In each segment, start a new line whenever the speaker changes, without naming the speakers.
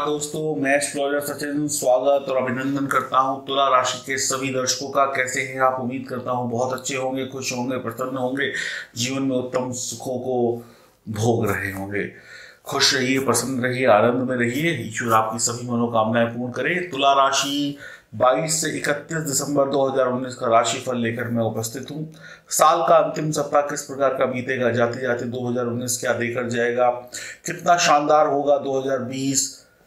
दोस्तों, मैं एस्ट्रोलॉजर सचिन स्वागत और अभिनंदन करता हूं तुला राशि के सभी दर्शकों का। कैसे हैं आप? उम्मीद करता हूं बहुत अच्छे होंगे, खुश होंगे, प्रसन्न होंगे, जीवन में उत्तम सुखों को भोग रहे होंगे। खुश रहिए, प्रसन्न रहिए, आनंद में रहिए। ईश्वर आपकी सभी मनोकामनाएं पूर्ण करे। तुला राशि 22 से 31 दिसंबर 2019 का राशिफल लेकर मैं उपस्थित हूँ। साल का अंतिम सप्ताह किस प्रकार का बीतेगा, जाते जाते 2019 क्या देकर जाएगा, कितना शानदार होगा 2020,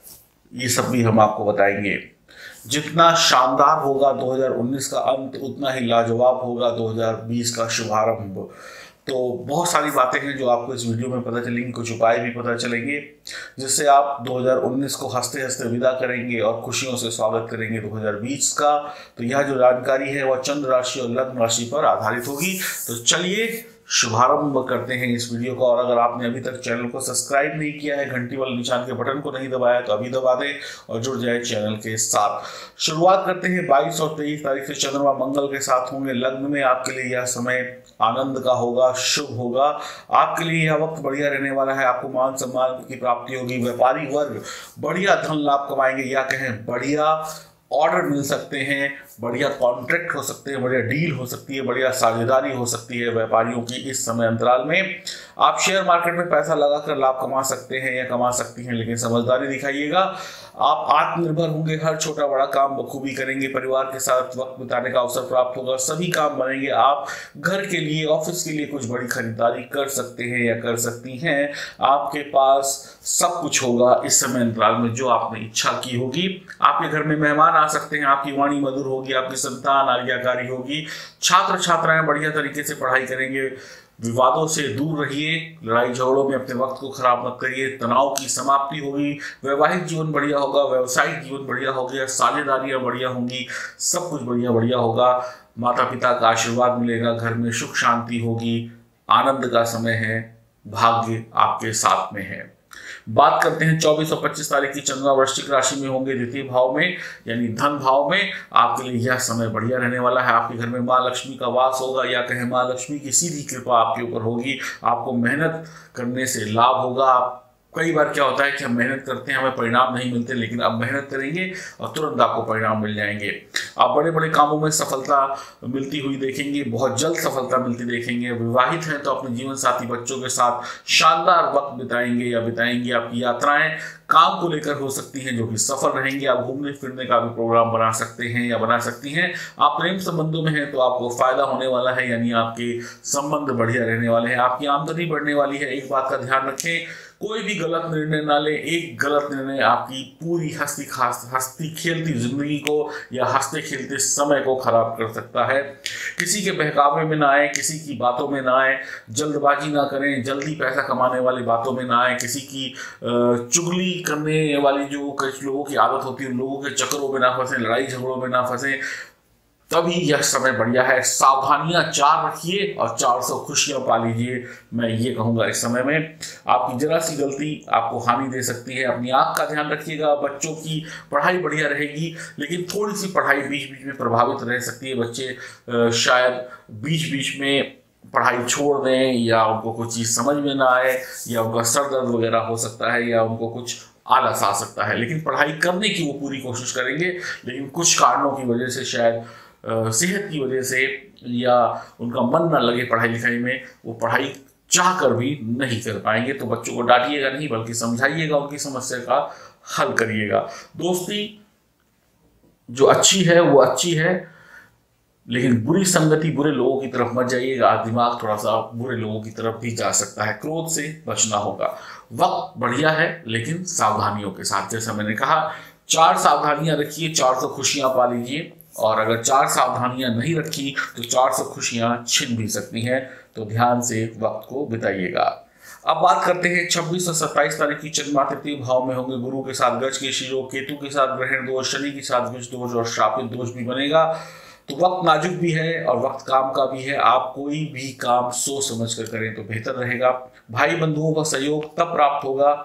ये सब भी हम आपको बताएंगे। जितना शानदार होगा 2019 का अंत, उतना ही लाजवाब होगा 2020 का शुभारंभ। तो बहुत सारी बातें हैं जो आपको इस वीडियो में पता चलेंगी, कुछ उपाय भी पता चलेंगे जिससे आप 2019 को हंसते हंसते विदा करेंगे और खुशियों से स्वागत करेंगे 2020 का। तो यह जो जानकारी है वह चंद्र राशि और लग्न राशि पर आधारित होगी। तो चलिए शुभारंभ करते हैं इस वीडियो का। और अगर आपने अभी तक चैनल को सब्सक्राइब नहीं किया है, घंटी वाले निशान के बटन को नहीं दबाया, तो अभी दबा दें और जुड़ जाए चैनल के साथ। शुरुआत करते हैं 22 और 23 तारीख से चंद्रमा मंगल के साथ होंगे लग्न में। आपके लिए यह समय आनंद का होगा, शुभ होगा। आपके लिए यह वक्त बढ़िया रहने वाला है। आपको मान सम्मान की प्राप्ति होगी। व्यापारी वर्ग बढ़िया धन लाभ कमाएंगे, या कहें बढ़िया ऑर्डर मिल सकते हैं, बढ़िया कॉन्ट्रैक्ट हो सकते हैं, बढ़िया डील हो सकती है, बढ़िया साझेदारी हो सकती है व्यापारियों की। इस समय अंतराल में आप शेयर मार्केट में पैसा लगाकर लाभ कमा सकते हैं या कमा सकती हैं, लेकिन समझदारी दिखाइएगा। आप आत्मनिर्भर होंगे, हर छोटा बड़ा काम बखूबी करेंगे, परिवार के साथ वक्त बिताने का अवसर प्राप्त होगा, सभी काम बनेंगे। आप घर के लिए, ऑफिस के लिए कुछ बड़ी खरीदारी कर सकते हैं या कर सकती हैं। आपके पास सब कुछ होगा इस समय अंतराल में जो आपने इच्छा की होगी। आपके घर में मेहमान आ सकते हैं, आपकी वाणी मधुर होगी, आपकी संतान आज्ञाकारी होगी। छात्र छात्राएं बढ़िया तरीके से पढ़ाई करेंगे। विवादों से दूर रहिए, लड़ाई झगड़ों में अपने वक्त को खराब मत करिए। तनाव की समाप्ति होगी। वैवाहिक जीवन बढ़िया होगा, व्यवसायिक जीवन बढ़िया होगा, साझेदारियां बढ़िया होंगी, सब कुछ बढ़िया बढ़िया होगा। माता पिता का आशीर्वाद मिलेगा, घर में सुख शांति होगी, आनंद का समय है, भाग्य आपके साथ में है। बात करते हैं 24 और 25 तारीख की चंद्रमा वृश्चिक राशि में होंगे, द्वितीय भाव में यानी धन भाव में। आपके लिए यह समय बढ़िया रहने वाला है। आपके घर में माँ लक्ष्मी का वास होगा, या कहें माँ लक्ष्मी की सीधी कृपा आपके ऊपर होगी। आपको मेहनत करने से लाभ होगा। कई बार क्या होता है कि हम मेहनत करते हैं, हमें परिणाम नहीं मिलते, लेकिन अब मेहनत करेंगे और तुरंत आपको परिणाम मिल जाएंगे। आप बड़े बड़े कामों में सफलता मिलती हुई देखेंगे, बहुत जल्द सफलता मिलती देखेंगे। विवाहित हैं तो अपने जीवन साथी बच्चों के साथ शानदार वक्त बिताएंगे या बिताएंगे। आपकी यात्राएं काम को लेकर हो सकती हैं जो कि सफल रहेंगे। आप घूमने फिरने का भी प्रोग्राम बना सकते हैं या बना सकती हैं। आप प्रेम संबंधों में हैं तो आपको फायदा होने वाला है, यानी आपके संबंध बढ़िया रहने वाले हैं। आपकी आमदनी बढ़ने वाली है। एक बात का ध्यान रखें, कोई भी गलत निर्णय ना ले। एक गलत निर्णय आपकी पूरी हंसती खेलती जिंदगी को या हंसते खेलते समय को खराब कर सकता है। किसी के बहकावे में ना आए, किसी की बातों में ना आए, जल्दबाजी ना करें, जल्दी पैसा कमाने वाली बातों में ना आए, किसी की चुगली करने वाली जो कुछ लोगों की आदत होती है उन लोगों के चक्करों में ना फंसे, लड़ाई झगड़ों में ना फंसे, तभी यह समय बढ़िया है। सावधानियां 4 रखिए और 400 खुशियां पा लीजिए। मैं ये कहूंगा इस समय में आपकी जरा सी गलती आपको हानि दे सकती है। अपनी आंख का ध्यान रखिएगा। बच्चों की पढ़ाई बढ़िया रहेगी, लेकिन थोड़ी सी पढ़ाई बीच बीच में प्रभावित रह सकती है। बच्चे शायद बीच बीच में पढ़ाई छोड़ दें, या उनको कुछ चीज़ समझ में ना आए, या उनका सर दर्द वगैरह हो सकता है, या उनको कुछ आलस आ सकता है। लेकिन पढ़ाई करने की वो पूरी कोशिश करेंगे, लेकिन कुछ कारणों की वजह से, शायद सेहत की वजह से, या उनका मन ना लगे पढ़ाई लिखाई में, वो पढ़ाई चाह कर भी नहीं कर पाएंगे। तो बच्चों को डांटिएगा नहीं, बल्कि समझाइएगा, उनकी समस्या का हल करिएगा। दोस्ती जो अच्छी है वो अच्छी है, लेकिन बुरी संगति, बुरे लोगों की तरफ मत जाइएगा। दिमाग थोड़ा सा बुरे लोगों की तरफ भी जा सकता है। क्रोध से बचना होगा। वक्त बढ़िया है, लेकिन सावधानियों के साथ। जैसा मैंने कहा, 4 सावधानियां रखिए, 400 खुशियां पा लीजिए। और अगर 4 सावधानियां नहीं रखी तो 400 खुशियां छिन भी सकती हैं। तो ध्यान से वक्त को बिताइएगा। अब बात करते हैं 26 और 27 तारीख की चंद्रमा तृतीय भाव में होंगे। गुरु के साथ गज के शिरो, केतु के साथ ग्रहण दोष, शनि के साथ विष दोष और श्रापित दोष भी बनेगा। तो वक्त नाजुक भी है और वक्त काम का भी है। आप कोई भी काम सोच समझ कर करें तो बेहतर रहेगा। भाई बंधुओं का सहयोग तब प्राप्त होगा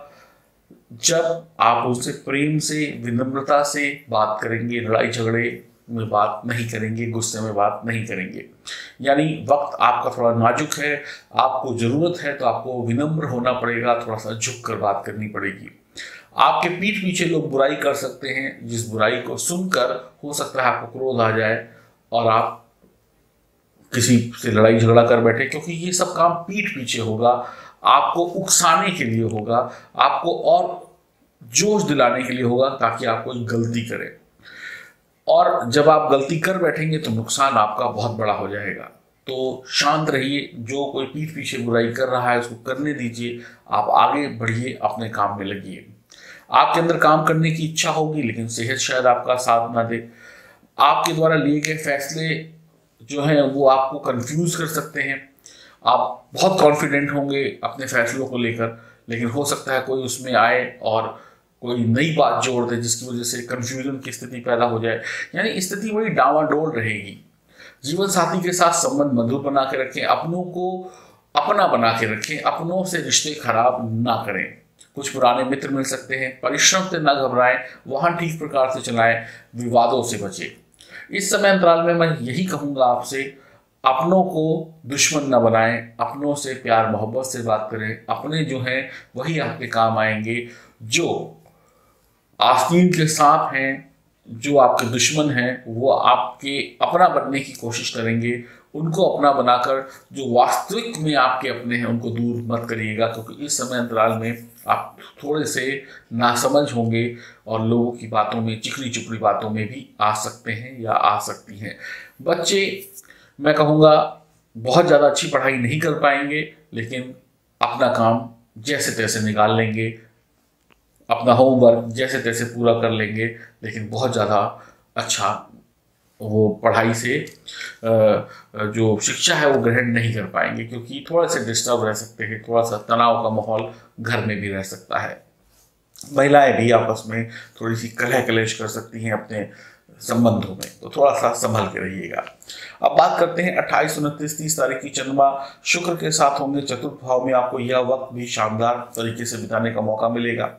जब आप उनसे प्रेम से, विनम्रता से बात करेंगे। लड़ाई झगड़े में बात नहीं करेंगे, गुस्से में बात नहीं करेंगे। यानी वक्त आपका थोड़ा नाजुक है। आपको जरूरत है तो आपको विनम्र होना पड़ेगा, थोड़ा सा झुक कर बात करनी पड़ेगी। आपके पीठ पीछे लोग बुराई कर सकते हैं, जिस बुराई को सुनकर हो सकता है आपको क्रोध आ जाए और आप किसी से लड़ाई झगड़ा कर बैठे, क्योंकि ये सब काम पीठ पीछे होगा, आपको उकसाने के लिए होगा, आपको और जोश दिलाने के लिए होगा ताकि आप कोई गलती करें। और जब आप गलती कर बैठेंगे तो नुकसान आपका बहुत बड़ा हो जाएगा। तो शांत रहिए, जो कोई पीठ पीछे बुराई कर रहा है उसको करने दीजिए, आप आगे बढ़िए, अपने काम में लगिए। आपके अंदर काम करने की इच्छा होगी लेकिन सेहत शायद आपका साथ ना दे। आपके द्वारा लिए गए फैसले जो हैं वो आपको कंफ्यूज कर सकते हैं। आप बहुत कॉन्फिडेंट होंगे अपने फैसलों को लेकर, लेकिन हो सकता है कोई उसमें आए और कोई नई बात जोड़ दे जिसकी वजह से कंफ्यूजन की स्थिति पैदा हो जाए, यानी स्थिति बड़ी डावाडोल रहेगी। जीवन साथी के साथ संबंध मधुर बना के रखें, अपनों को अपना बना के रखें, अपनों से रिश्ते खराब ना करें। कुछ पुराने मित्र मिल सकते हैं, परिश्रम से ना घबराएं, वाहन ठीक प्रकार से चलाएं, विवादों से बचें। इस समय अंतराल में मैं यही कहूँगा आपसे, अपनों को दुश्मन न बनाएं, अपनों से प्यार मोहब्बत से बात करें। अपने जो हैं वही आपके काम आएंगे। जो आस्तीन के सांप हैं, जो आपके दुश्मन हैं, वो आपके अपना बनने की कोशिश करेंगे। उनको अपना बनाकर जो वास्तविक में आपके अपने हैं उनको दूर मत करिएगा, क्योंकि इस समय अंतराल में आप थोड़े से नासमझ होंगे और लोगों की बातों में, चिकनी चुपड़ी बातों में भी आ सकते हैं या आ सकती हैं। बच्चे मैं कहूँगा बहुत ज़्यादा अच्छी पढ़ाई नहीं कर पाएंगे, लेकिन अपना काम जैसे तैसे निकाल लेंगे, अपना होमवर्क जैसे तैसे पूरा कर लेंगे, लेकिन बहुत ज़्यादा अच्छा वो पढ़ाई से जो शिक्षा है वो ग्रहण नहीं कर पाएंगे, क्योंकि थोड़ा सा डिस्टर्ब रह सकते हैं, थोड़ा सा तनाव का माहौल घर में भी रह सकता है। महिलाएं भी आपस में थोड़ी सी कलह कलेश कर सकती हैं अपने संबंधों में, तो थोड़ा सा संभल के रहिएगा। अब बात करते हैं 28, 29, 30 तारीख की चंद्रमा शुक्र के साथ होंगे चतुर्थ भाव में। आपको यह वक्त भी शानदार तरीके से बिताने का मौका मिलेगा।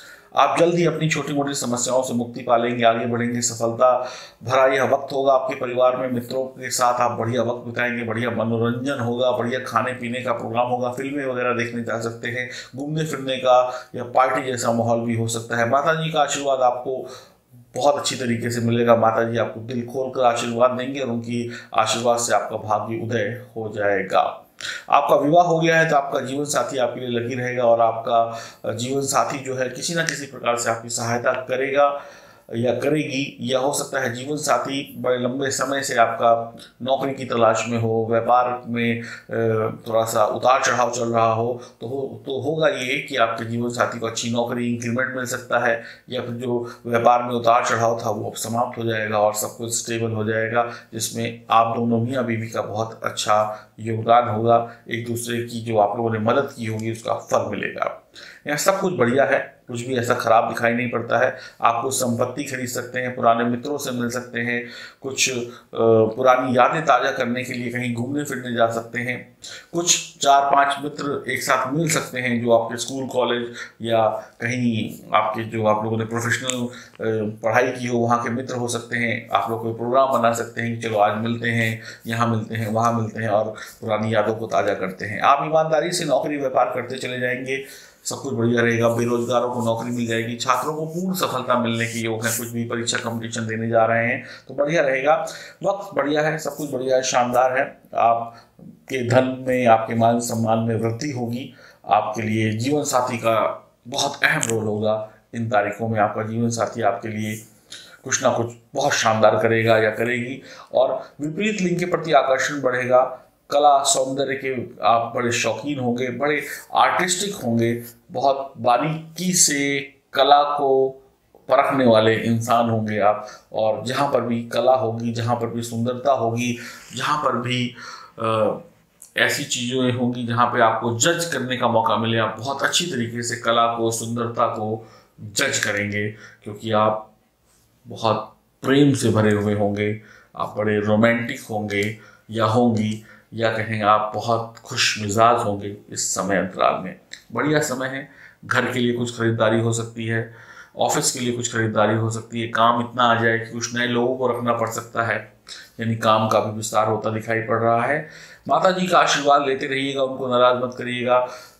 आप जल्द ही अपनी छोटी मोटी समस्याओं से मुक्ति पालेंगे, आगे बढ़ेंगे, सफलता भरा यह वक्त होगा। आपके परिवार में मित्रों के साथ आप बढ़िया वक्त बिताएंगे, बढ़िया मनोरंजन होगा, बढ़िया खाने पीने का प्रोग्राम होगा, फिल्में वगैरह देखने जा सकते हैं, घूमने फिरने का या पार्टी जैसा माहौल भी हो सकता है। माता जी का आशीर्वाद आपको बहुत अच्छी तरीके से मिलेगा। माता जी आपको दिल खोल कर आशीर्वाद देंगे और उनकी आशीर्वाद से आपका भाग्य उदय हो जाएगा। आपका विवाह हो गया है तो आपका जीवन साथी आपके लिए लगी रहेगा और आपका जीवन साथी जो है किसी न किसी प्रकार से आपकी सहायता करेगा या करेगी, या हो सकता है जीवन साथी बड़े लंबे समय से आपका नौकरी की तलाश में हो, व्यापार में थोड़ा सा उतार चढ़ाव चल रहा हो, तो होगा ये कि आपके जीवन साथी को अच्छी नौकरी, इंक्रीमेंट मिल सकता है, या फिर जो व्यापार में उतार चढ़ाव था वो अब समाप्त हो जाएगा और सब कुछ स्टेबल हो जाएगा, जिसमें आप दोनों मियाँ बीवी का बहुत अच्छा योगदान होगा। एक दूसरे की जो आप लोगों ने मदद की होगी उसका फल मिलेगा। यहाँ सब कुछ बढ़िया है, कुछ भी ऐसा खराब दिखाई नहीं पड़ता है। आप कुछ संपत्ति खरीद सकते हैं, पुराने मित्रों से मिल सकते हैं, कुछ पुरानी यादें ताज़ा करने के लिए कहीं घूमने फिरने जा सकते हैं, कुछ 4-5 मित्र एक साथ मिल सकते हैं जो आपके स्कूल कॉलेज या कहीं आपके जो आप लोगों ने प्रोफेशनल पढ़ाई की हो वहाँ के मित्र हो सकते हैं। आप लोग कोई प्रोग्राम बना सकते हैं कि चलो आज मिलते हैं, यहाँ मिलते हैं, वहाँ मिलते हैं और पुरानी यादों को ताज़ा करते हैं। आप ईमानदारी से नौकरी व्यापार करते चले जाएंगे, सब कुछ बढ़िया रहेगा। बेरोजगारों को नौकरी मिल जाएगी, छात्रों को पूर्ण सफलता मिलने की योग है, कुछ भी परीक्षा कंपटीशन देने जा रहे हैं तो बढ़िया रहेगा। वक्त बढ़िया है, सब कुछ बढ़िया है, शानदार है। आपके धन में, आपके मान सम्मान में वृद्धि होगी। आपके लिए जीवन साथी का बहुत अहम रोल होगा। इन तारीखों में आपका जीवन साथी आपके लिए कुछ ना कुछ बहुत शानदार करेगा या करेगी, और विपरीत लिंग के प्रति आकर्षण बढ़ेगा। कला सौंदर्य के आप बड़े शौकीन होंगे, बड़े आर्टिस्टिक होंगे, बहुत बारीकी से कला को परखने वाले इंसान होंगे आप। और जहाँ पर भी कला होगी, जहाँ पर भी सुंदरता होगी, जहाँ पर भी ऐसी चीज़ें होंगी जहाँ पे आपको जज करने का मौका मिले, आप बहुत अच्छी तरीके से कला को, सुंदरता को जज करेंगे, क्योंकि आप बहुत प्रेम से भरे हुए होंगे, आप बड़े रोमांटिक होंगे या होंगी, या कहें आप बहुत खुश मिजाज होंगे। इस समय अंतराल में बढ़िया समय है। घर के लिए कुछ खरीदारी हो सकती है, ऑफिस के लिए कुछ खरीदारी हो सकती है, काम इतना आ जाए कि कुछ नए लोगों को रखना पड़ सकता है, यानी काम का भी विस्तार होता दिखाई पड़ रहा है। माता जी का आशीर्वाद लेते रहिएगा, उनको नाराज मत करिएगा।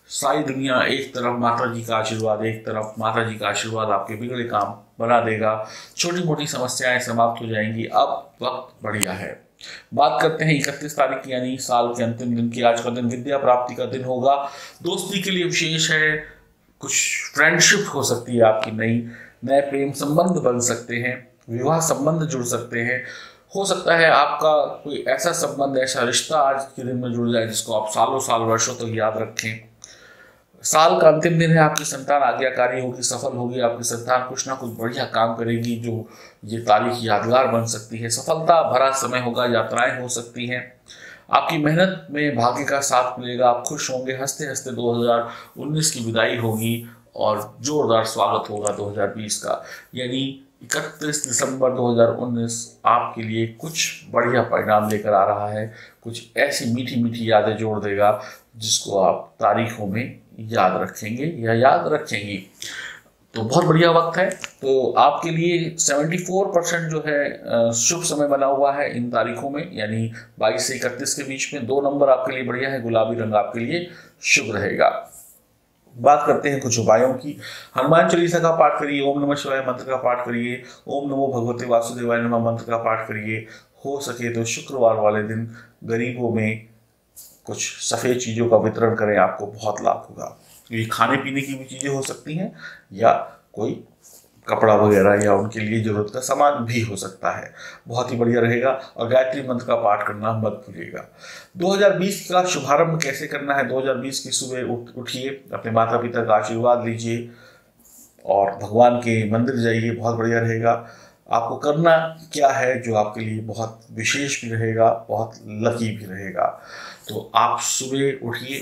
सारी दुनिया एक तरफ माता जी का आशीर्वाद, एक तरफ माता जी का आशीर्वाद आपके बिगड़े काम बना देगा। छोटी मोटी समस्याएं समाप्त हो जाएंगी। अब वक्त बढ़िया है। बात करते हैं 31 तारीख यानी साल के अंतिम दिन की। आज का दिन विद्या प्राप्ति का दिन होगा। दोस्ती के लिए विशेष है। कुछ फ्रेंडशिप हो सकती है आपकी, नए प्रेम संबंध बन सकते हैं, विवाह संबंध जुड़ सकते हैं। हो सकता है आपका कोई ऐसा संबंध, ऐसा रिश्ता आज के दिन में जुड़ जाए जिसको आप सालों साल वर्षों तक याद रखें। साल का अंतिम दिन है। आपकी संतान आज्ञाकारी होगी, सफल होगी। आपकी संतान कुछ ना कुछ बढ़िया काम करेगी जो ये तारीख यादगार बन सकती है। सफलता भरा समय होगा, यात्राएं हो सकती हैं। आपकी मेहनत में भाग्य का साथ मिलेगा। आप खुश होंगे, हंसते हंसते 2019 की विदाई होगी और जोरदार स्वागत होगा 2020 का। यानी 31 दिसंबर 2019 आपके लिए कुछ बढ़िया परिणाम लेकर आ रहा है। कुछ ऐसी मीठी मीठी यादें जोड़ देगा जिसको आप तारीखों में याद रखेंगे या याद रखेंगी। तो बहुत बढ़िया वक्त है। तो आपके लिए 74% जो है शुभ समय बना हुआ है इन तारीखों में, यानी 22 से 31 के बीच में। 2 नंबर आपके लिए बढ़िया है। गुलाबी रंग आपके लिए शुभ रहेगा। बात करते हैं कुछ उपायों की। हनुमान चालीसा का पाठ करिए, ओम नमः शिवाय मंत्र का पाठ करिए, ओम नमो भगवते वासुदेवाय नमः मंत्र का पाठ करिए। हो सके तो शुक्रवार वाले दिन गरीबों में कुछ सफ़ेद चीज़ों का वितरण करें, आपको बहुत लाभ होगा। ये खाने पीने की भी चीज़ें हो सकती हैं या कोई कपड़ा वगैरह या उनके लिए जरूरत का सामान भी हो सकता है। बहुत ही बढ़िया रहेगा। और गायत्री मंत्र का पाठ करना मत भूलिएगा। 2020 का शुभारंभ कैसे करना है? 2020 की सुबह उठिए, अपने माता पिता का आशीर्वाद लीजिए और भगवान के मंदिर जाइए। बहुत बढ़िया रहेगा। आपको करना क्या है जो आपके लिए बहुत विशेष भी रहेगा, बहुत लकी भी रहेगा। तो आप सुबह उठिए,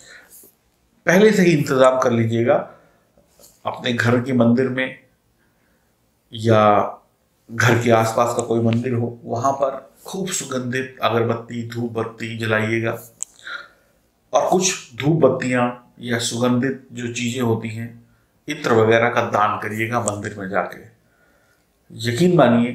पहले से ही इंतज़ाम कर लीजिएगा अपने घर के मंदिर में या घर के आसपास का कोई मंदिर हो, वहाँ पर खूब सुगंधित अगरबत्ती धूप बत्ती जलाइएगा और कुछ धूप बत्तियाँ या सुगंधित जो चीज़ें होती हैं, इत्र वगैरह का दान करिएगा मंदिर में जाके। यकीन मानिए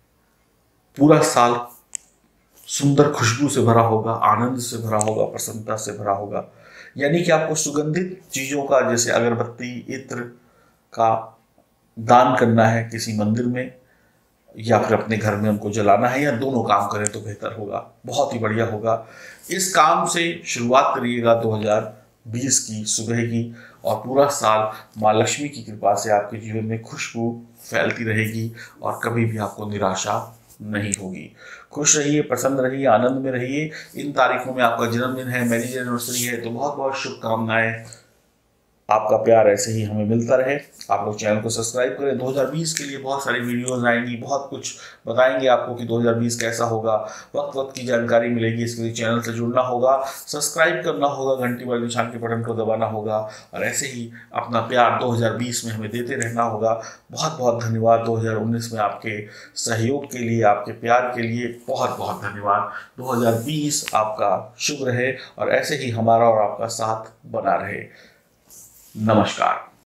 पूरा साल सुंदर खुशबू से भरा होगा, आनंद से भरा होगा, प्रसन्नता से भरा होगा। यानी कि आपको सुगंधित चीज़ों का, जैसे अगरबत्ती इत्र का दान करना है किसी मंदिर में या फिर अपने घर में उनको जलाना है, या दोनों काम करें तो बेहतर होगा। बहुत ही बढ़िया होगा। इस काम से शुरुआत करिएगा 2020 की सुबह की, और पूरा साल माँ लक्ष्मी की कृपा से आपके जीवन में खुशबू फैलती रहेगी और कभी भी आपको निराशा नहीं होगी। खुश रहिए, प्रसन्न रहिए, आनंद में रहिए। इन तारीखों में आपका जन्मदिन है, मैरिज एनिवर्सरी है, तो बहुत बहुत शुभकामनाएं। आपका प्यार ऐसे ही हमें मिलता रहे। आप लोग चैनल को सब्सक्राइब करें। 2020 के लिए बहुत सारी वीडियोस आएंगी, बहुत कुछ बताएंगे आपको कि 2020 कैसा होगा। वक्त वक्त की जानकारी मिलेगी। इसके लिए चैनल से जुड़ना होगा, सब्सक्राइब करना होगा, घंटी वाले निशान के बटन को दबाना होगा और ऐसे ही अपना प्यार 2020 में हमें देते रहना होगा। बहुत बहुत धन्यवाद 2019 में आपके सहयोग के लिए, आपके प्यार के लिए बहुत बहुत धन्यवाद। 2020 आपका शुभ रहे और ऐसे ही हमारा और आपका साथ बना रहे। नमस्कार।